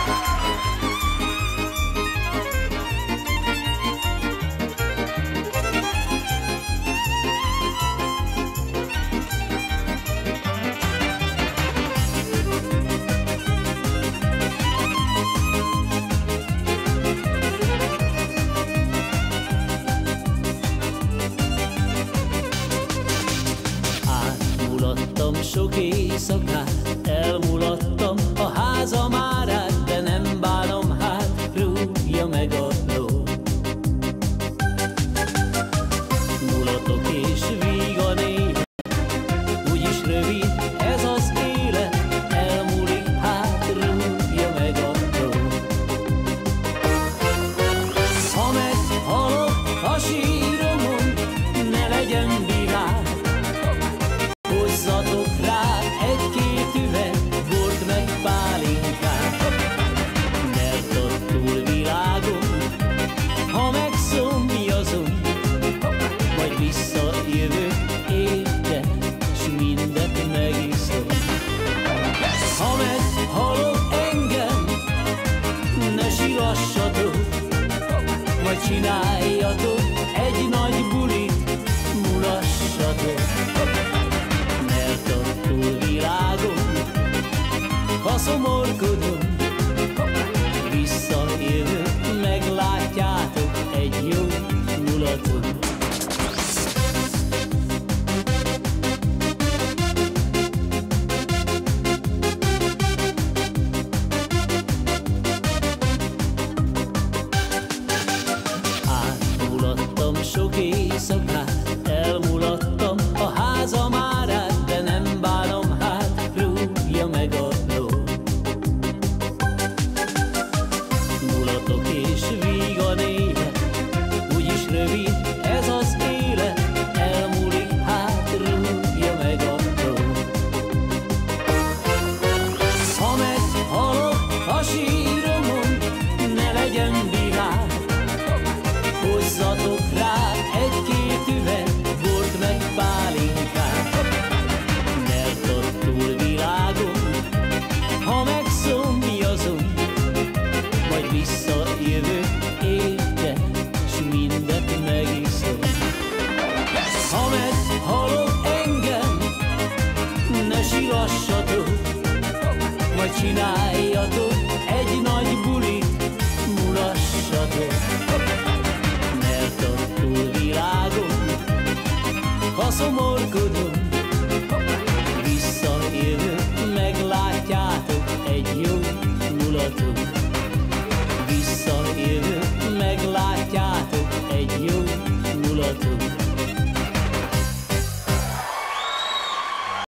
Sok éjszakát elmulattam, a házam árát, de nem bánom, hát rúgja meg a ló. Mulatok és vígan élet, úgyis rövid ez az élet, elmúlik, hát rúgja meg a ló. Ha meghalok a síromon, ne legyen virág, hozzatok rá egy-két üveg bort meg pálinkát, mert a túlvilágon, ha megszomjazom, majd visszajövök érte, s mindet megiszom. Ha meghalok engem, ne silassatok, majd csináljatok egy nagy bulit, mulassatok. Mert a túlvilágon, ha szomorkodom, visszajövök, meglátjátok egy jó mulatot. Átmulattam sok éjszakát, elmulattam a házam árát, de nem bánom, hát rúgja meg a ló. Mulatok és vígan élet, úgyis rövid ez az élet, elmúlik, hát rúgja meg a ló. Ha meghalok a síromon, ne legyen virág, hozzatok rá egy-két üveg bort meg pálinkát, mert a túlvilágon, ha megszomjazom, majd visszajövök érte, s mindet megiszom. Ha meghalok engem, ne silassatok, majd csináljatok egy nagy bulit, mulassatok. Mert a túlvilágon, ha szomorkodom, visszajövök, meglátjátok egy jó mulatot.